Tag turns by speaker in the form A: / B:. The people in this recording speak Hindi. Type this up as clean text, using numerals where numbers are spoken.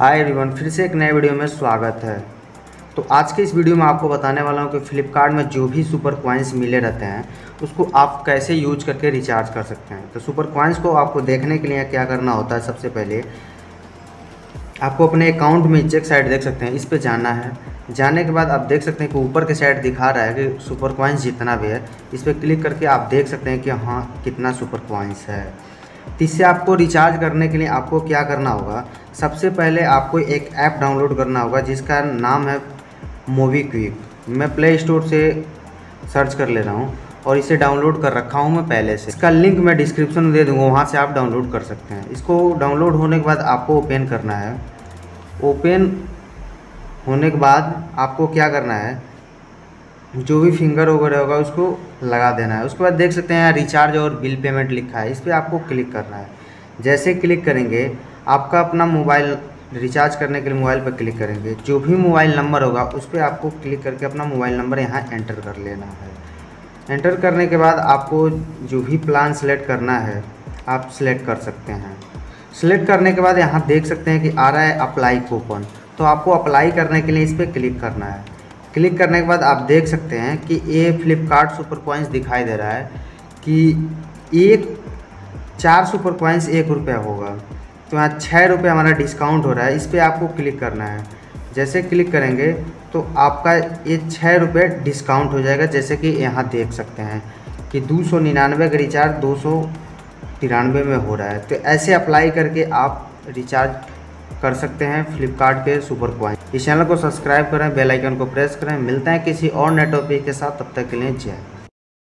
A: हाय एवरीवन, फिर से एक नए वीडियो में स्वागत है। तो आज के इस वीडियो में आपको बताने वाला हूँ कि फ्लिपकार्ट में जो भी सुपर कॉइन्स मिले रहते हैं उसको आप कैसे यूज करके रिचार्ज कर सकते हैं। तो सुपर कॉइन्स को आपको देखने के लिए क्या करना होता है, सबसे पहले आपको अपने अकाउंट में चेक साइड देख सकते हैं, इस पर जाना है। जाने के बाद आप देख सकते हैं कि ऊपर के साइड दिखा रहा है कि सुपर कॉइन्स जितना भी है, इस पर क्लिक करके आप देख सकते हैं कि हाँ कितना सुपर कॉइन्स है। तो इससे आपको रिचार्ज करने के लिए आपको क्या करना होगा, सबसे पहले आपको एक ऐप डाउनलोड करना होगा जिसका नाम है मोबीक्विक। मैं प्ले स्टोर से सर्च कर ले रहा हूँ और इसे डाउनलोड कर रखा हूँ मैं पहले से। इसका लिंक मैं डिस्क्रिप्शन में दे दूँगा, वहाँ से आप डाउनलोड कर सकते हैं। इसको डाउनलोड होने के बाद आपको ओपन करना है। ओपन होने के बाद आपको क्या करना है, जो भी फिंगर वगैरह होगा उसको लगा देना है। उसके बाद देख सकते हैं यहाँ रिचार्ज और बिल पेमेंट लिखा है, इस पर आपको क्लिक करना है। जैसे क्लिक करेंगे आपका अपना मोबाइल रिचार्ज करने के लिए मोबाइल पर क्लिक करेंगे, जो भी मोबाइल नंबर होगा उस पर आपको क्लिक करके अपना मोबाइल नंबर यहाँ एंटर कर लेना है। एंटर करने के बाद आपको जो भी प्लान सेलेक्ट करना है आप सिलेक्ट कर सकते हैं। सिलेक्ट करने के बाद यहाँ देख सकते हैं कि आ रहा है अप्लाई कूपन, तो आपको अप्लाई करने के लिए इस पर क्लिक करना है। क्लिक करने के बाद आप देख सकते हैं कि ये फ्लिपकार्ट सुपर कॉइन्स दिखाई दे रहा है कि 4 सुपर कॉइन्स 1 रुपया होगा, तो यहाँ 6 रुपये हमारा डिस्काउंट हो रहा है। इस पर आपको क्लिक करना है। जैसे क्लिक करेंगे तो आपका ये 6 रुपये डिस्काउंट हो जाएगा। जैसे कि यहाँ देख सकते हैं कि 299 का रिचार्ज 293 में हो रहा है। तो ऐसे अप्लाई करके आप रिचार्ज कर सकते हैं फ्लिपकार्ट के सुपर कॉइन। इस चैनल को सब्सक्राइब करें, बेल आइकन को प्रेस करें। मिलते हैं किसी और नए टॉपिक के साथ, तब तक के लिए जय।